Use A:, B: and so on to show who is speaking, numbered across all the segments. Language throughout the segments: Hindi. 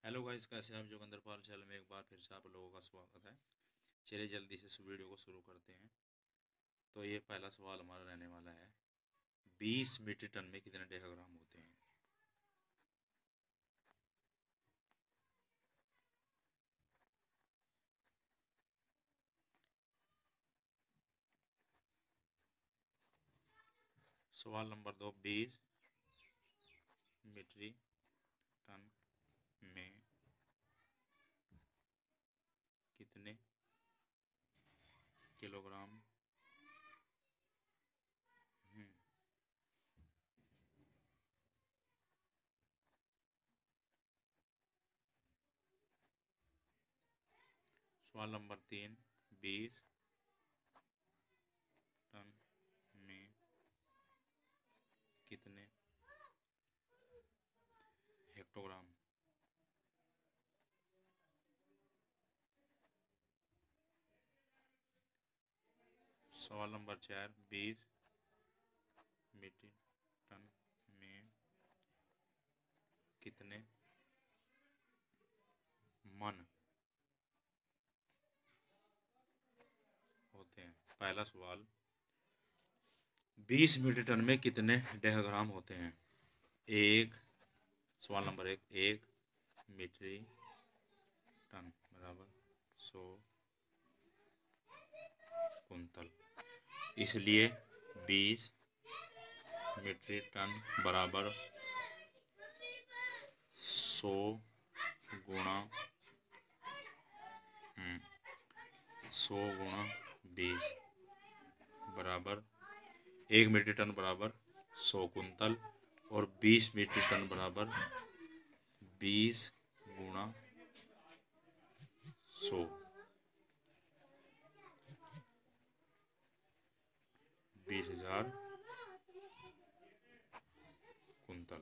A: हेलो गाइस, कैसे आप जोगिंदर पाल चैनल में एक बार फिर से आप लोगों का स्वागत है। चलिए जल्दी से इस वीडियो को शुरू करते हैं। तो ये पहला सवाल हमारा रहने वाला है, 20 मीट्रिक टन में कितने डेकाग्राम होते हैं। सवाल नंबर 2, 20 मीट्रिक टन में कितने किलोग्राम हम्म, सवाल नंबर 3, 20 टन में कितने हेक्टोग्राम। सवाल नंबर 4, 20 मीट्रिक टन में कितने मन होते हैं। पहला सवाल, 20 मीट्रिक टन में कितने डेकाग्राम होते हैं। एक सवाल नंबर 1, 1 मीट्रिक टन बराबर 100 कुंतल, इसलिए 20 मीट्रिक टन बराबर 100 गुणा 100 गुणा 20 बराबर 1 मीट्रिक टन बराबर 100 कुंतल और 20 मीट्रिक टन बराबर 20 गुणा 100 20,000 कुंतल।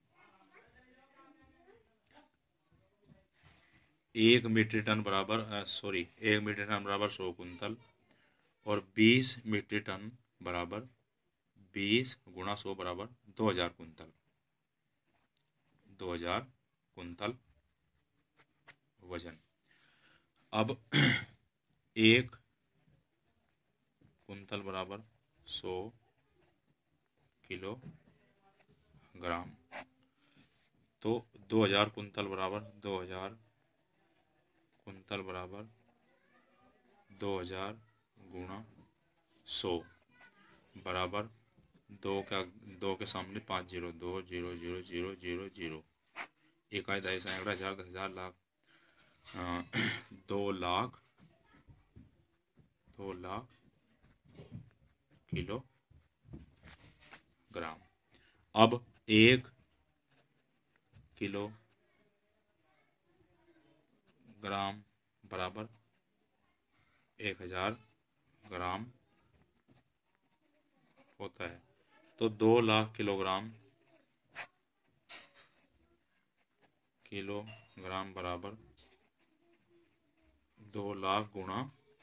A: 1 मीट्रिक टन बराबर 1 मीट्रिक टन बराबर 100 कुंतल और 20 मीट्रिक टन बराबर 20 गुणा 100 बराबर 2000 कुंतल। 2000 कुंतल वजन। अब 1 कुंतल बराबर 100 किलोग्राम, तो 2000 कुंतल बराबर 2000 कुंतल बराबर 2000 गुणा 100 बराबर 2 के सामने 5 जीरो, 2 0 0 0 0 0, इकाई दहाई सैकड़ा हजार 10,000 लाख 2 लाख किलोग्राम। अब 1 किलोग्राम बराबर 1000 ग्राम होता है, तो 2 लाख किलोग्राम बराबर 2 लाख गुणा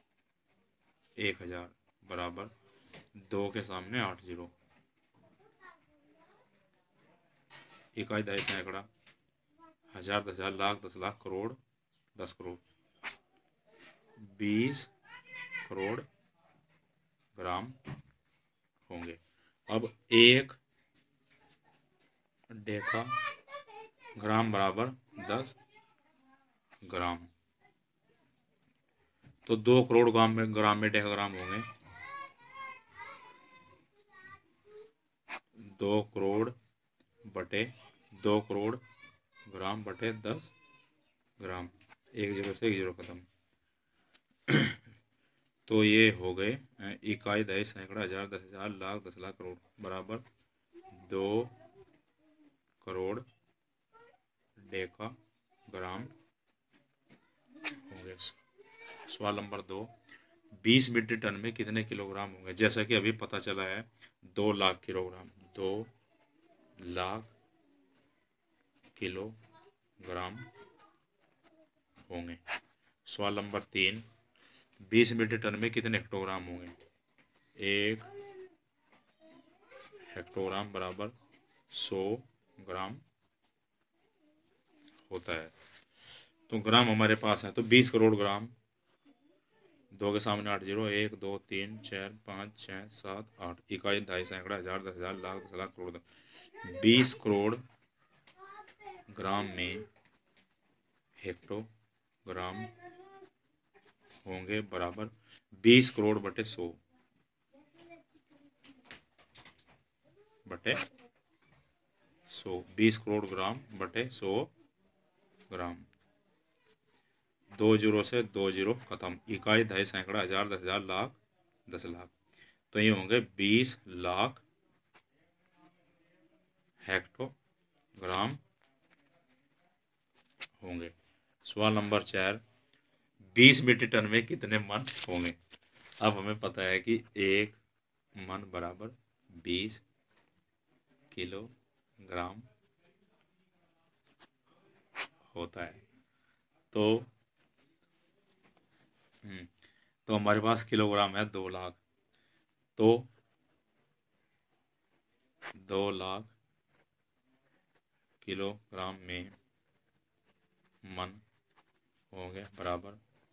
A: 1000 बराबर 2 के सामने 8 जीरो, इकाई दहाई सैकड़ा हजार 10,000 लाख 10 लाख करोड़ 10 करोड़ 20 करोड़ ग्राम होंगे। अब 1 डेका ग्राम बराबर 10 ग्राम, तो 2 करोड़ ग्राम में डेकाग्राम होंगे। 2 करोड़ बटे 2 करोड़ ग्राम बटे 10 ग्राम, 1 जीरो से 1 जीरो खत्म। तो ये हो गए इकाई दहाई सैकड़ा हजार 10,000 लाख 10 लाख करोड़ बराबर 2 करोड़ डेका ग्राम होंगे। सवाल नंबर 2, 20 मीट्रिक टन में कितने किलोग्राम होंगे। जैसा कि अभी पता चला है 2 लाख किलोग्राम, 2 लाख किलोग्राम होंगे। सवाल नंबर 3, 20 मीट्रिक टन में कितने हेक्टोग्राम होंगे। 1 हेक्टोग्राम बराबर 100 ग्राम होता है, तो ग्राम हमारे पास है, तो 20 करोड़ ग्राम, 2 के सामने 8 जीरो, 1 2 3 4 5 6 7 8, इकाई, दहाई, सैकड़ा, हजार, 10,000, लाख, 10 लाख, करोड़। 20 करोड़ ग्राम में हेक्टोग्राम होंगे बराबर 20 करोड़ बटे 100 बटे 100। 20 करोड़ ग्राम बटे 100 ग्राम। 2 जीरो से 2 जीरो खत्म। इकाई, दहाई, सैकड़ा, हजार, 10,000, लाख, 10 लाख। तो ये होंगे 20 लाख हेक्टोग्राम होंगे। सवाल नंबर 4, 20 मीट्रिक टन में कितने मन होंगे। अब हमें पता है कि 1 मन बराबर 20 किलोग्राम होता है। तो हमारे पास किलोग्राम है 2 लाख, तो 2 लाख किलोग्राम में मन होंगे बराबर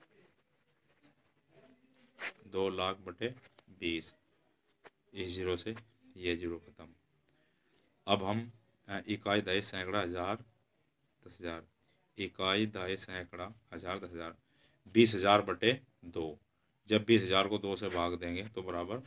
A: 2 लाख बटे 20। इस जीरो से ये जीरो खत्म। अब हम इकाई, दहाई, सैकड़ा, हजार, 10,000, इकाई, दहाई, सैकड़ा, हजार, 10,000, 20,000 बटे 2। जब 20,000 को 2 से भाग देंगे तो बराबर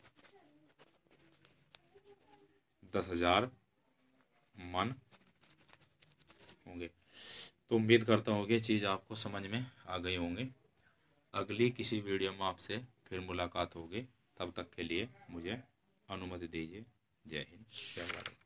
A: 10,000 मन होंगे। तो उम्मीद करता हूँ कि चीज़ आपको समझ में आ गई होंगी। अगली किसी वीडियो में आपसे फिर मुलाकात होगी। तब तक के लिए मुझे अनुमति दीजिए। जय हिंद, जय भारत।